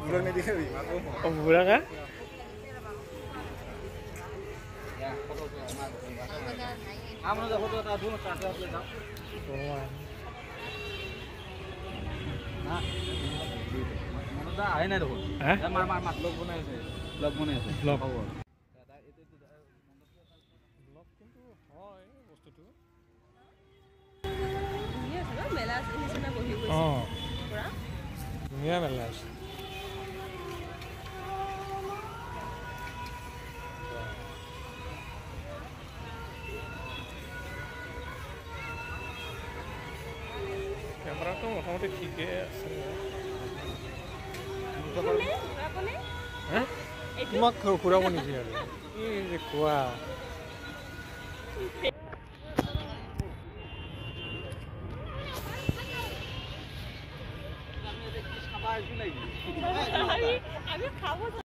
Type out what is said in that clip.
বুঢ়া কা আহে নাই দেখোন লগ বনাই আছে ব্লগ বনাই আছে ব্লগ কিন্তু হয় বস্তুটো মেলা নিচিনা বহি গৈছে পুৰা ধুনীয়া মেলা আছে কেমেৰাটো মোটামুটি ঠিকেই আছে তোমাক ঘূৰাব নেকি আৰু কি যে কোৱা আমি খাব